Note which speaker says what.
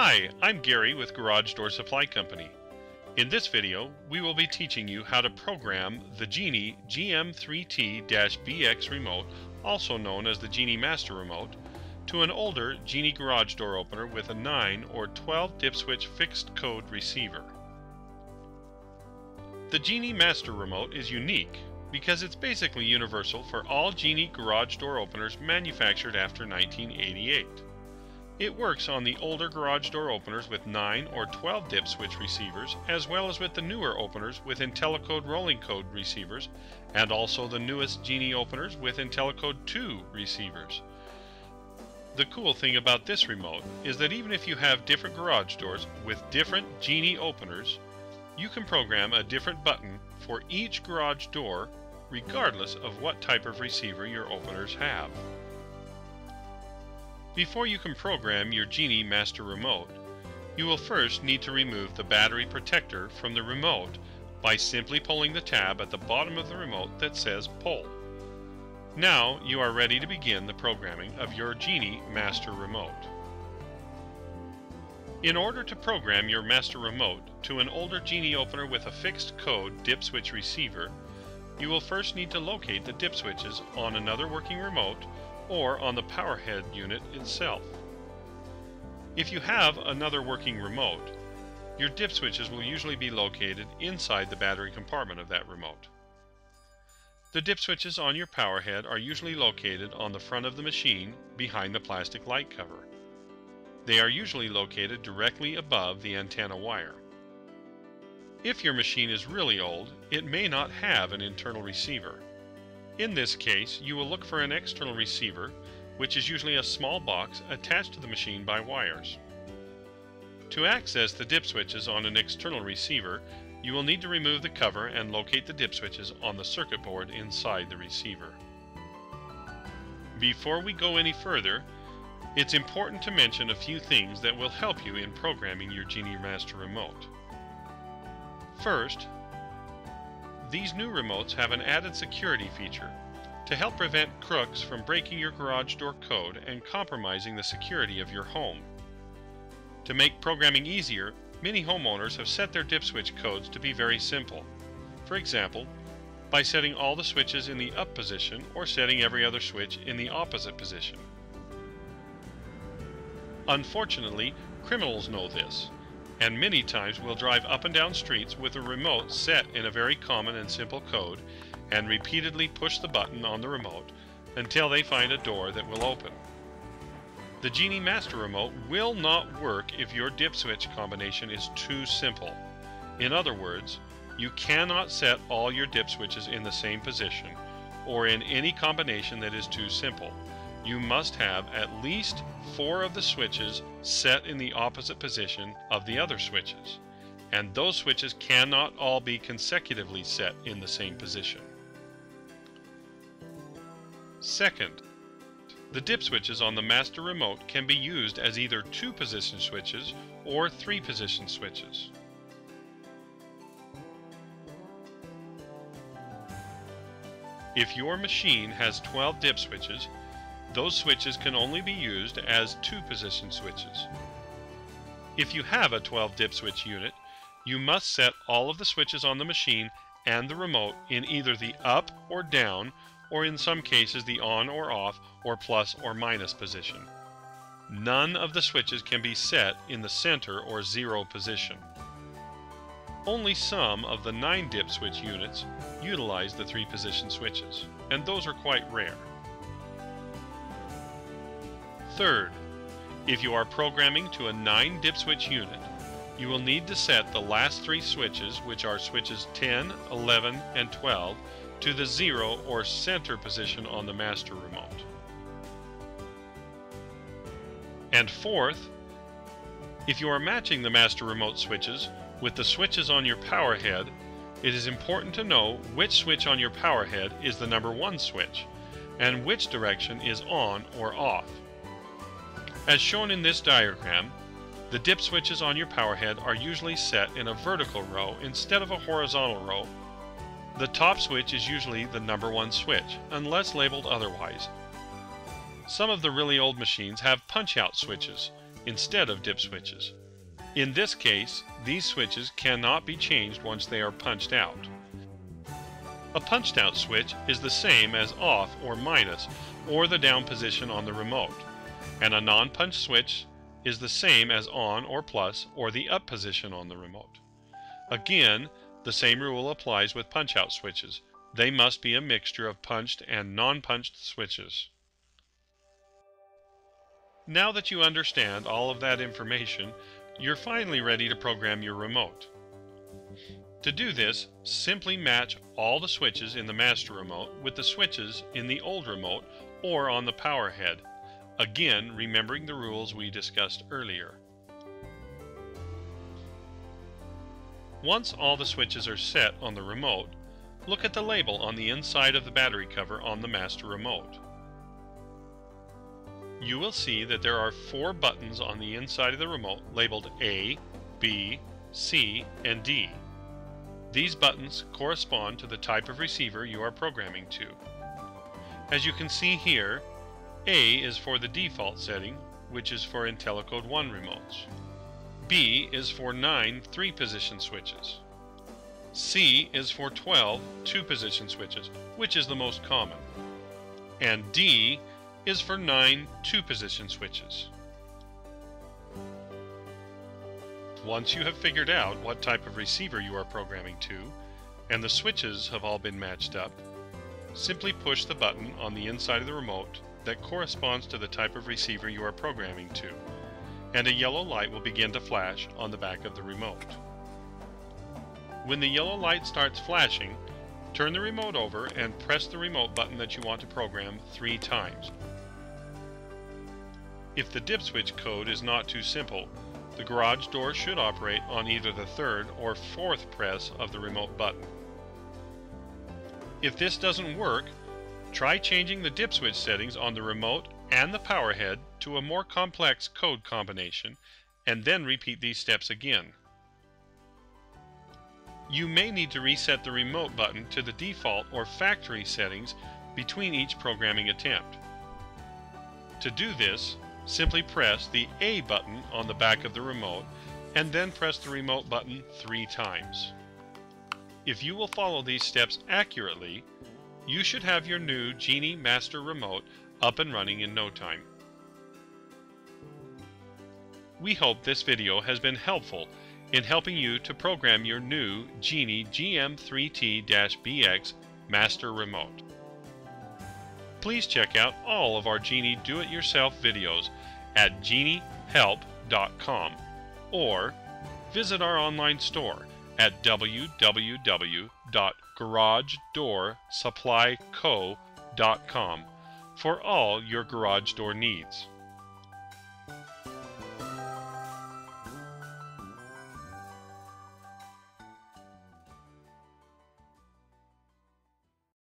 Speaker 1: Hi, I'm Gary with Garage Door Supply Company. In this video, we will be teaching you how to program the Genie GM3T-BX remote, also known as the Genie Master Remote, to an older Genie garage door opener with a 9 or 12 dip switch fixed code receiver. The Genie Master Remote is unique because it's basically universal for all Genie garage door openers manufactured after 1988. It works on the older garage door openers with 9 or 12 dip switch receivers, as well as with the newer openers with IntelliCode rolling code receivers, and also the newest Genie openers with IntelliCode 2 receivers. The cool thing about this remote is that even if you have different garage doors with different Genie openers, you can program a different button for each garage door regardless of what type of receiver your openers have. Before you can program your Genie Master Remote, you will first need to remove the battery protector from the remote by simply pulling the tab at the bottom of the remote that says Pull. Now you are ready to begin the programming of your Genie Master Remote. In order to program your Master Remote to an older Genie opener with a fixed code dip switch receiver, you will first need to locate the dip switches on another working remote or on the power head unit itself. If you have another working remote, your dip switches will usually be located inside the battery compartment of that remote. The dip switches on your power head are usually located on the front of the machine behind the plastic light cover. They are usually located directly above the antenna wire. If your machine is really old, it may not have an internal receiver. In this case, you will look for an external receiver, which is usually a small box attached to the machine by wires. To access the dip switches on an external receiver, you will need to remove the cover and locate the dip switches on the circuit board inside the receiver. Before we go any further, it's important to mention a few things that will help you in programming your Genie Master Remote. First, these new remotes have an added security feature to help prevent crooks from breaking your garage door code and compromising the security of your home. To make programming easier, many homeowners have set their dip switch codes to be very simple. For example, by setting all the switches in the up position or setting every other switch in the opposite position. Unfortunately, criminals know this, and many times will drive up and down streets with a remote set in a very common and simple code and repeatedly push the button on the remote until they find a door that will open. The Genie Master Remote will not work if your dip switch combination is too simple. In other words, you cannot set all your dip switches in the same position or in any combination that is too simple. You must have at least 4 of the switches set in the opposite position of the other switches, and those switches cannot all be consecutively set in the same position. Second, the dip switches on the Master Remote can be used as either 2-position switches or 3-position switches. If your machine has 12 dip switches, those switches can only be used as 2-position switches. If you have a 12 dip switch unit, you must set all of the switches on the machine and the remote in either the up or down, or in some cases the on or off, or plus or minus position. None of the switches can be set in the center or 0 position. Only some of the 9 dip switch units utilize the 3-position switches, and those are quite rare. Third, if you are programming to a 9 dip switch unit, you will need to set the last 3 switches, which are switches 10, 11, and 12, to the 0 or center position on the Master Remote. And fourth, if you are matching the Master Remote switches with the switches on your power head, it is important to know which switch on your power head is the number 1 switch, and which direction is on or off. As shown in this diagram, the dip switches on your power head are usually set in a vertical row instead of a horizontal row. The top switch is usually the number 1 switch, unless labeled otherwise. Some of the really old machines have punch-out switches, instead of dip switches. In this case, these switches cannot be changed once they are punched out. A punched out switch is the same as off or minus, or the down position on the remote, and a non-punch switch is the same as on or plus, or the up position on the remote. Again, the same rule applies with punch-out switches. They must be a mixture of punched and non-punched switches. Now that you understand all of that information, you're finally ready to program your remote. To do this, simply match all the switches in the master remote with the switches in the old remote or on the power head, again remembering the rules we discussed earlier. Once all the switches are set on the remote, look at the label on the inside of the battery cover on the master remote. You will see that there are 4 buttons on the inside of the remote labeled A, B, C, and D. These buttons correspond to the type of receiver you are programming to. As you can see here, A is for the default setting, which is for IntelliCode 1 remotes. B is for 9 3-position switches. C is for 12 2-position switches, which is the most common. And D is for 9 2-position switches. Once you have figured out what type of receiver you are programming to, and the switches have all been matched up, simply push the button on the inside of the remote that corresponds to the type of receiver you are programming to, and a yellow light will begin to flash on the back of the remote. When the yellow light starts flashing, turn the remote over and press the remote button that you want to program 3 times. If the dip switch code is not too simple, the garage door should operate on either the 3rd or 4th press of the remote button. If this doesn't work, try changing the dip switch settings on the remote and the power head to a more complex code combination, and then repeat these steps again. You may need to reset the remote button to the default or factory settings between each programming attempt. To do this, simply press the A button on the back of the remote and then press the remote button 3 times. If you will follow these steps accurately, you should have your new Genie Master Remote up and running in no time. We hope this video has been helpful in helping you to program your new Genie GM3T-BX Master Remote. Please check out all of our Genie do-it-yourself videos at geniehelp.com or visit our online store at www.garagedoorsupplyco.com for all your garage door needs.